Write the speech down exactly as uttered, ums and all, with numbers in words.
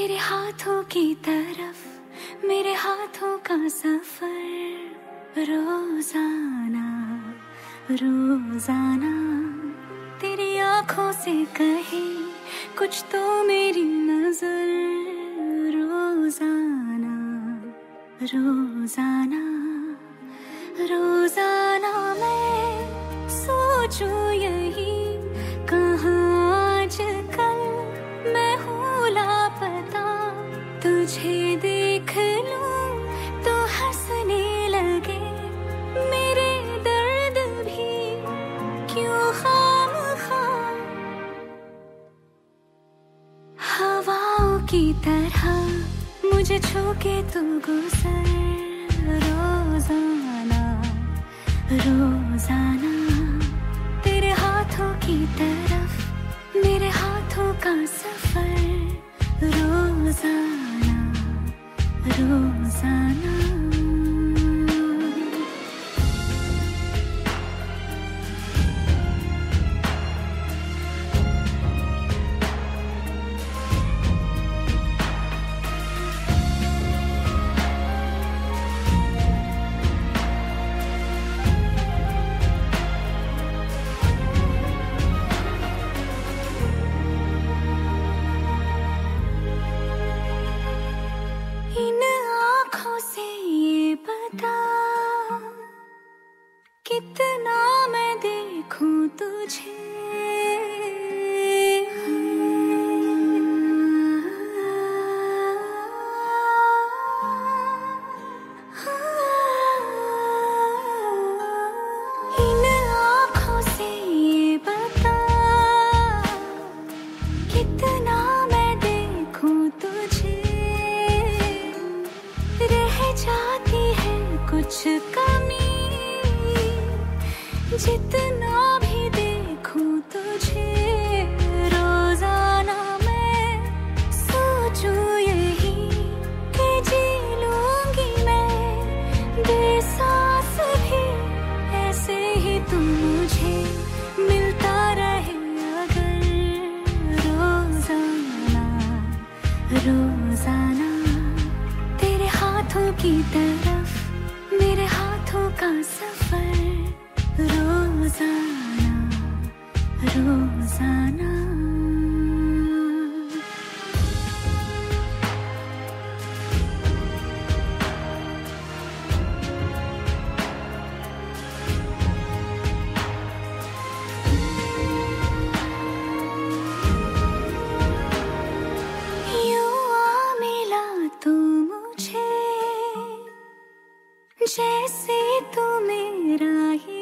तेरे हाथों की तरफ मेरे हाथों का सफर, रोजाना रोजाना तेरी आंखों से कहे कुछ तो मेरी नजर, रोजाना रोजाना रोजाना मैं सोचूं यही कहाँ आजकल मैं हूँ लापता, तुझे देख लूं तो हंसने लगे मेरे दर्द भी क्यों खामखा। हवाओं की तरह मुझे छू के तू गुजर, रोजाना रोजाना तेरे हाथों की तरफ मेरे हाथों का सफर, रोजाना रोजाना। इन आँखों से ये बता कितना मैं देखूं तुझे, इन आँखों से ये बता कितना मैं देखूं तुझे, रह जाती है कुछ कमी जितना भी देखूं तुझे, रोजाना मैं सोचूं यही कि जी लूंगी मैं बेसास भी ऐसे ही तू मुझे मिलता रहे अगर, रोजाना रोजाना तेरे हाथों की तरफ मेरे हाथों का सफर, रोजाना रोजाना। यूं आ मिला तू मुझे जैसे तू मेरा ही